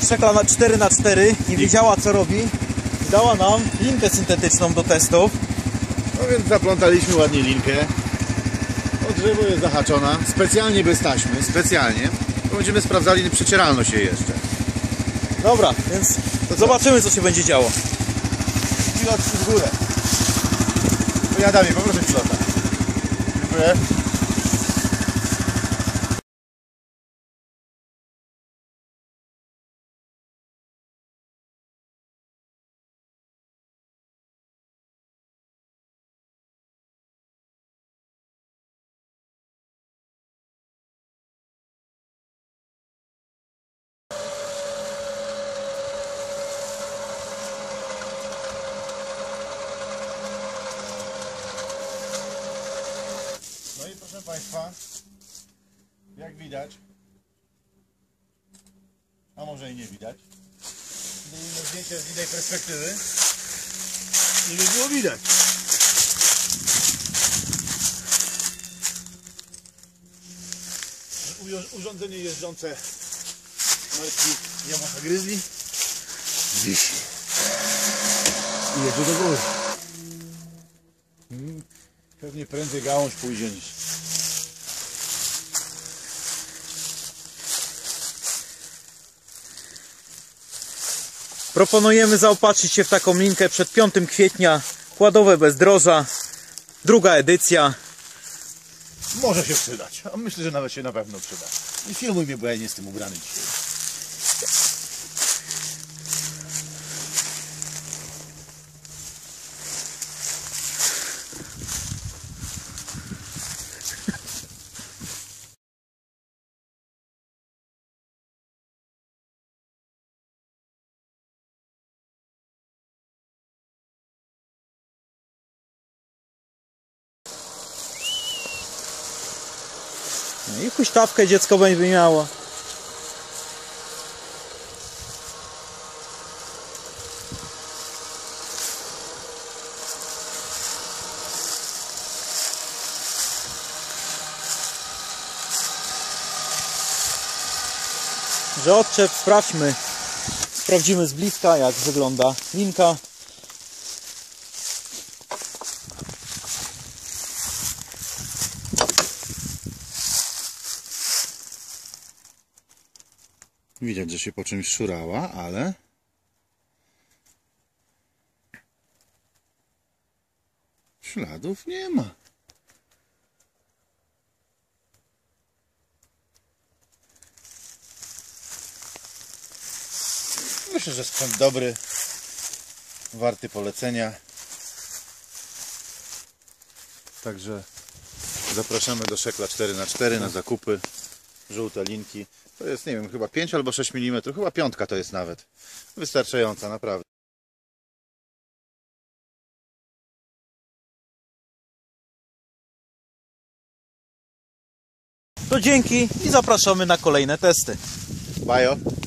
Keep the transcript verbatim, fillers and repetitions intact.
Szekla na cztery na cztery nie wiedziała co robi i dała nam linkę syntetyczną do testów. No więc zaplątaliśmy ładnie linkę. O drzewo jest zahaczona, specjalnie bez taśmy, specjalnie. Bo będziemy sprawdzali przecieralność jej jeszcze. Dobra, więc to zobaczymy co się będzie działo. Pilot w górę. Pojadamy, poproszę pilota. Dziękuję. No i proszę Państwa, jak widać, a może i nie widać, zrobimy zdjęcie z innej perspektywy i by było widać. Urządzenie jeżdżące marki Yamaha Grizzly wisi i jedzie do góry. Pewnie prędzej gałąź pójdzie niż... Proponujemy zaopatrzyć się w taką linkę przed piątym kwietnia. Kładowe bezdroża. Druga edycja. Może się przydać. A myślę, że nawet się na pewno przyda. I filmuj mnie, bo ja nie jestem ubrany dzisiaj. No i huśtawkę dziecko będzie miało. Że odczep sprawdźmy, sprawdzimy z bliska jak wygląda linka. Widać, że się po czymś szurała, ale śladów nie ma. Myślę, że sprzęt dobry, warty polecenia. Także zapraszamy do Szekla cztery na cztery na zakupy. Żółte linki. To jest, nie wiem, chyba pięć albo sześć milimetrów. Chyba piątka to jest nawet. Wystarczająca, naprawdę. To dzięki i zapraszamy na kolejne testy. Bajo.